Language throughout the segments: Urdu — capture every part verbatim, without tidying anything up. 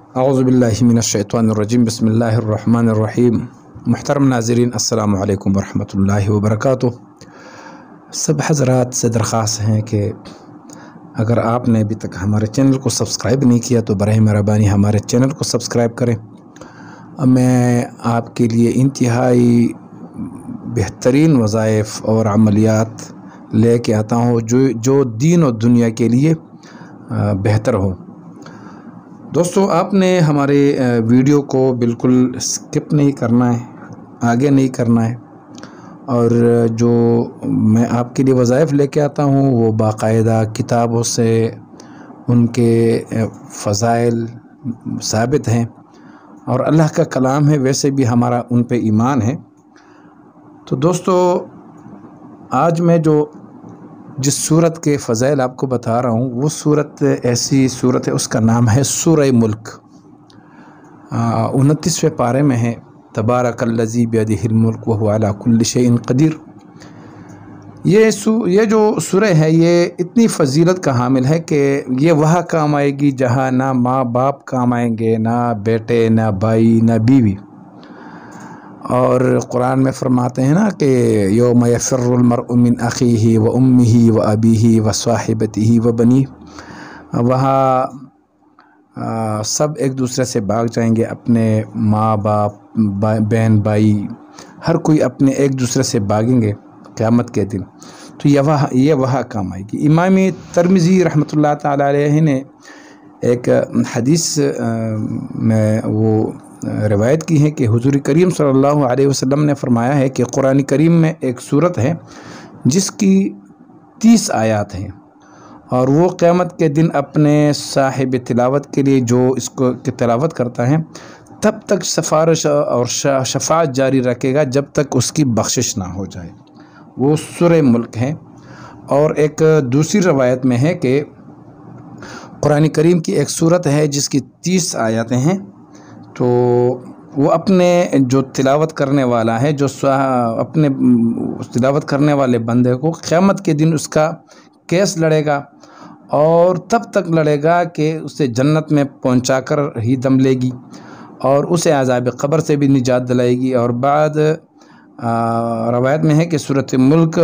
اعوذ باللہ من الشیطان الرجیم بسم اللہ الرحمن الرحیم۔ محترم ناظرین السلام علیکم ورحمۃ اللہ وبرکاتہ۔ سب حضرات سے درخواست ہے کہ اگر آپ نے ابھی تک ہمارے چینل کو سبسکرائب نہیں کیا تو براہ مہربانی ہمارے چینل کو سبسکرائب کریں۔ میں آپ کے لیے انتہائی بہترین وظائف اور عملیات لے کے آتا ہوں جو جو دین و دنیا کے لیے بہتر ہو۔ دوستو، آپ نے ہمارے ویڈیو کو بالکل سکپ نہیں کرنا ہے، آگے نہیں کرنا ہے، اور جو میں آپ کے لیے وظائف لے کے آتا ہوں وہ باقاعدہ کتابوں سے ان کے فضائل ثابت ہیں اور اللہ کا کلام ہے، ویسے بھی ہمارا ان پہ ایمان ہے۔ تو دوستو، آج میں جو جس صورت کے فضائل آپ کو بتا رہا ہوں وہ صورت ایسی صورت ہے، اس کا نام ہے سورہ ملک۔ انتیسویں پارے میں ہے، تبارک الذی بیدہ الملک وہو علی کل شیء قدیر۔ یہ سو یہ جو سورہ ہے یہ اتنی فضیلت کا حامل ہے کہ یہ وہاں کام آئے گی جہاں نہ ماں باپ کام آئیں گے، نہ بیٹے، نہ بھائی، نہ بیوی۔ اور قرآن میں فرماتے ہیں نا کہ یوم یفر المرء من اخیہ و امہ و ابیہ و صاحبتہ و بنیہ، وہاں سب ایک دوسرے سے بھاگ جائیں گے، اپنے ماں باپ، بہن بھائی، ہر کوئی اپنے ایک دوسرے سے بھاگیں گے قیامت کے دن۔ تو یہ وہاں یہ وہاں کام آئے گی۔ امام ترمذی رحمۃ اللہ تعالی علیہ نے ایک حدیث میں وہ روایت کی ہے کہ حضور کریم صلی اللہ علیہ وسلم نے فرمایا ہے کہ قرآن کریم میں ایک صورت ہے جس کی تیس آیات ہیں، اور وہ قیامت کے دن اپنے صاحب تلاوت کے لیے جو اس کو تلاوت کرتا ہے تب تک سفارش اور شفاعت جاری رکھے گا جب تک اس کی بخشش نہ ہو جائے۔ وہ سورہ ملک ہے۔ اور ایک دوسری روایت میں ہے کہ قرآن کریم کی ایک صورت ہے جس کی تیس آیاتیں ہیں، تو وہ اپنے جو تلاوت کرنے والا ہے، جو اپنے تلاوت کرنے والے بندے کو قیامت کے دن اس کا کیس لڑے گا، اور تب تک لڑے گا کہ اسے جنت میں پہنچا کر ہی دم لے گی، اور اسے عذاب قبر سے بھی نجات دلائے گی۔ اور بعد روایت میں ہے کہ سورۃ ملک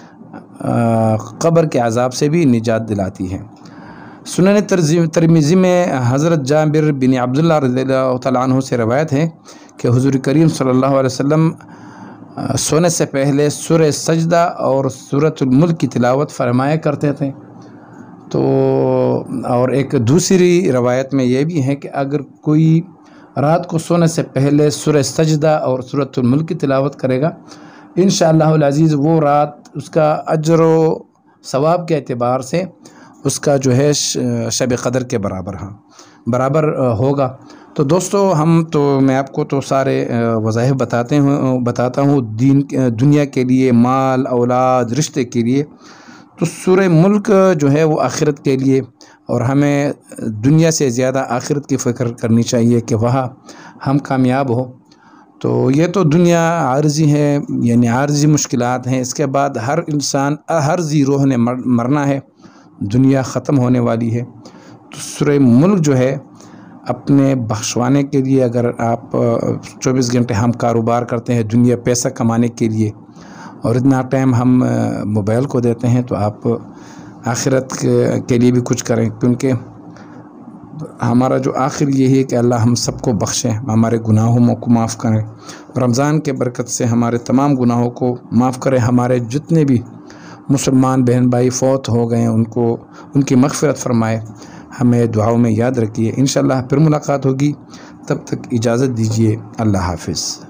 قبر کے عذاب سے بھی نجات دلاتی ہے۔ سنن ترمذی میں حضرت جابر بن عبداللہ رضی اللہ تعالیٰ عنہ سے روایت ہے کہ حضور کریم صلی اللہ علیہ وسلم سونے سے پہلے سورہ سجدہ اور سورۃ الملک کی تلاوت فرمایا کرتے تھے۔ تو اور ایک دوسری روایت میں یہ بھی ہے کہ اگر کوئی رات کو سونے سے پہلے سورہ سجدہ اور سورۃ الملک کی تلاوت کرے گا، انشاءاللہ العزیز وہ رات اس کا اجر و ثواب کے اعتبار سے اس کا جو ہے شب قدر کے برابر ہاں برابر ہوگا۔ تو دوستو، ہم تو میں آپ کو تو سارے وظائف بتاتے ہوں بتاتا ہوں دین دنیا کے لیے، مال، اولاد، رشتے کے لیے۔ تو سورہ ملک جو ہے وہ آخرت کے لیے، اور ہمیں دنیا سے زیادہ آخرت کی فکر کرنی چاہیے کہ وہاں ہم کامیاب ہو۔ تو یہ تو دنیا عارضی ہے، یعنی عارضی مشکلات ہیں، اس کے بعد ہر انسان ہر ذی روح نے مرنا ہے، دنیا ختم ہونے والی ہے۔ تو سورہ ملک جو ہے اپنے بخشوانے کے لیے، اگر آپ چوبیس گھنٹے ہم کاروبار کرتے ہیں دنیا پیسہ کمانے کے لیے، اور اتنا ٹائم ہم موبائل کو دیتے ہیں، تو آپ آخرت کے لیے بھی کچھ کریں، کیونکہ ہمارا جو آخر یہی ہے کہ اللہ ہم سب کو بخشیں، ہمارے گناہوں کو معاف کریں، رمضان کے برکت سے ہمارے تمام گناہوں کو معاف کریں، ہمارے جتنے بھی مسلمان بہن بھائی فوت ہو گئے ہیں ان کو ان کی مغفرت فرمائے، ہمیں دعاؤں میں یاد رکھیے۔ انشاءاللہ پھر ملاقات ہوگی، تب تک اجازت دیجیے، اللہ حافظ۔